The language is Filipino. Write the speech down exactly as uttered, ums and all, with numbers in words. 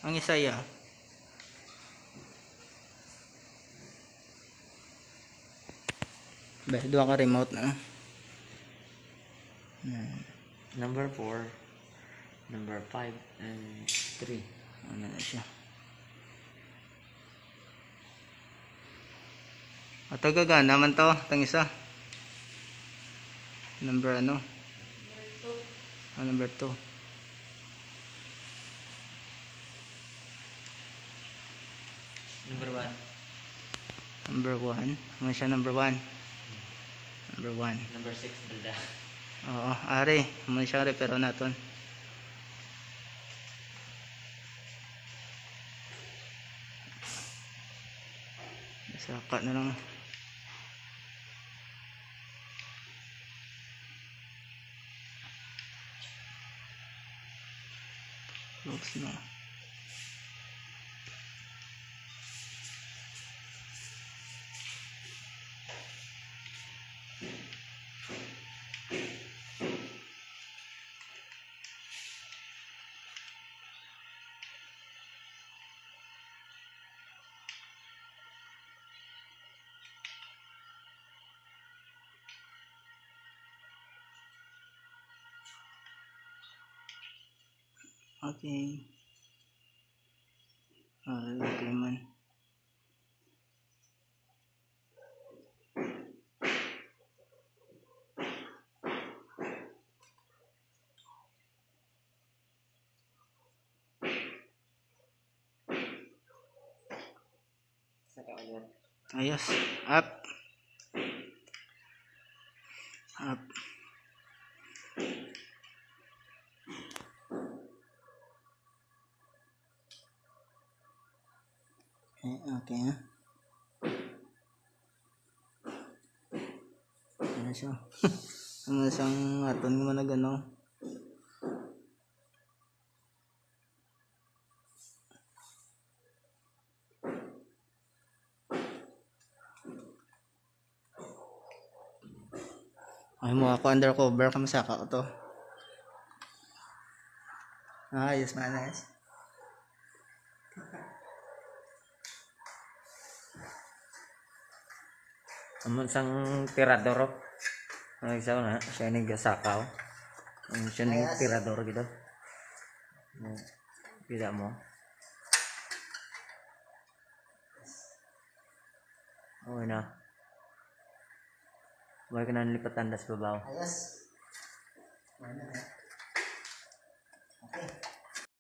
Ang isa ya. Ba, dua ka remote na. Hmm. Number four, number five, and three. Ano na siya? At gagana naman to, tang isa. Number ano? Ah, number two. Number one. Number one. Ano siya number one? Number one. Number six, balda. Oo, ari. Ano siya repero naton. Saka na lang. Looks na. Okay. Ah, okay man. Saka ulit. Ayos. Up. Up. Okay, okay ha. Ano siya? Ano siyang aton mo na gano'n? Ay mo ako undercover kamasaka ko to. Ah, yes manas. Amon sang tirador. Ang isa na, siya ni gasakaw. Ang siya ni tirador gitu. Tidak mo. Oh na. Buhay ka na nilipat tandas babaw. Ayos.